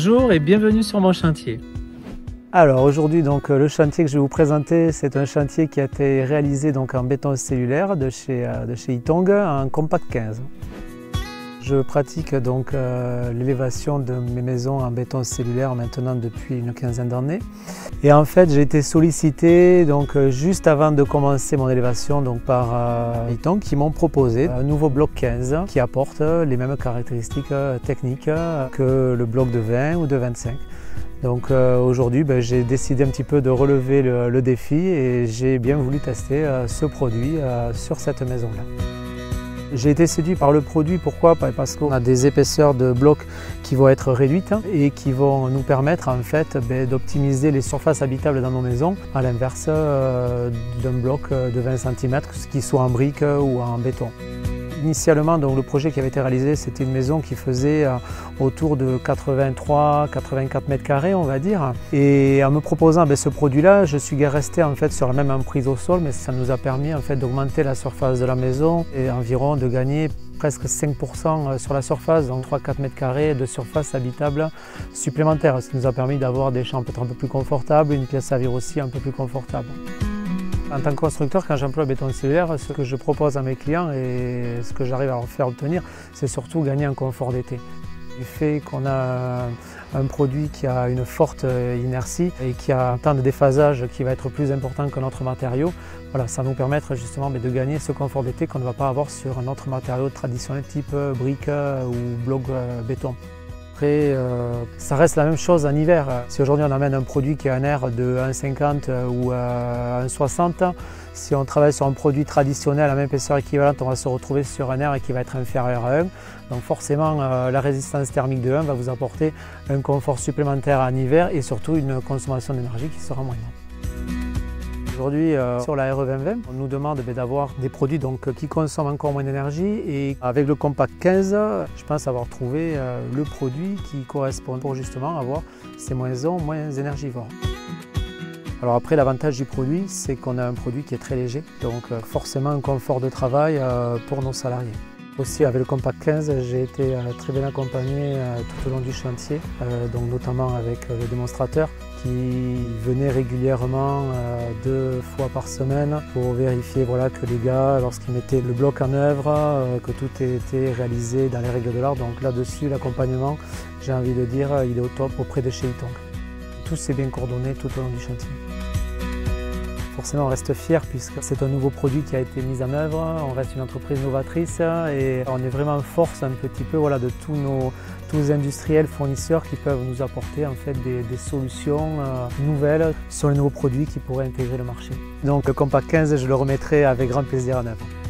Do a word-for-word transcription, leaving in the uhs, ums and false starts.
Bonjour et bienvenue sur mon chantier. Alors aujourd'hui, donc, le chantier que je vais vous présenter, c'est un chantier qui a été réalisé donc, en béton cellulaire de chez, de chez Ytong en compact quinze. Je pratique donc euh, l'élévation de mes maisons en béton cellulaire maintenant depuis une quinzaine d'années. Et en fait, j'ai été sollicité donc, juste avant de commencer mon élévation donc, par euh, Ytong qui m'ont proposé un nouveau bloc quinze qui apporte les mêmes caractéristiques techniques que le bloc de vingt ou de vingt-cinq. Donc euh, aujourd'hui, ben, j'ai décidé un petit peu de relever le, le défi et j'ai bien voulu tester euh, ce produit euh, sur cette maison-là. J'ai été séduit par le produit, pourquoi? Parce qu'on a des épaisseurs de blocs qui vont être réduites et qui vont nous permettre en fait ben, d'optimiser les surfaces habitables dans nos maisons, à l'inverse euh, d'un bloc de vingt centimètres, qu'il soit en briques ou en béton. Initialement, donc, le projet qui avait été réalisé, c'était une maison qui faisait euh, autour de quatre-vingt-trois à quatre-vingt-quatre mètres carrés, on va dire. Et en me proposant ben, ce produit-là, je suis resté en fait sur la même emprise au sol, mais ça nous a permis en fait d'augmenter la surface de la maison et environ de gagner presque cinq pour cent sur la surface, donc trois à quatre mètres carrés de surface habitable supplémentaire. Ce qui nous a permis d'avoir des chambres peut-être un peu plus confortables, une pièce à vivre aussi un peu plus confortable. En tant que constructeur, quand j'emploie le béton cellulaire, ce que je propose à mes clients et ce que j'arrive à leur faire obtenir, c'est surtout gagner en confort d'été. Du fait qu'on a un produit qui a une forte inertie et qui a un temps de déphasage qui va être plus important que notre matériau, voilà, ça va nous permettre justement de gagner ce confort d'été qu'on ne va pas avoir sur un autre matériau traditionnel type brique ou bloc béton. Après, euh, ça reste la même chose en hiver. Si aujourd'hui on amène un produit qui a un R de un virgule cinquante ou un virgule soixante, si on travaille sur un produit traditionnel à même épaisseur équivalente, on va se retrouver sur un R qui va être inférieur à un. Donc forcément, euh, la résistance thermique de un va vous apporter un confort supplémentaire en hiver et surtout une consommation d'énergie qui sera moindre. Aujourd'hui, euh, sur la R E vingt vingt, on nous demande ben, d'avoir des produits donc, qui consomment encore moins d'énergie et avec le compact quinze, je pense avoir trouvé euh, le produit qui correspond pour justement avoir ces maisons moins énergivores. Alors après, l'avantage du produit, c'est qu'on a un produit qui est très léger, donc euh, forcément un confort de travail euh, pour nos salariés. Aussi avec le compact quinze, j'ai été euh, très bien accompagné euh, tout au long du chantier, euh, donc notamment avec euh, le démonstrateur qui venait régulièrement euh, deux fois par semaine pour vérifier voilà, que les gars, lorsqu'ils mettaient le bloc en œuvre, euh, que tout était réalisé dans les règles de l'art. Donc là-dessus, l'accompagnement, j'ai envie de dire, il est au top auprès de chez Ytong. Tout s'est bien coordonné tout au long du chantier. Forcément, on reste fier puisque c'est un nouveau produit qui a été mis en œuvre. On reste une entreprise novatrice et on est vraiment en force un petit peu voilà, de tous nos, tous les industriels fournisseurs qui peuvent nous apporter en fait, des, des solutions euh, nouvelles sur les nouveaux produits qui pourraient intégrer le marché. Donc le compact quinze, je le remettrai avec grand plaisir en œuvre.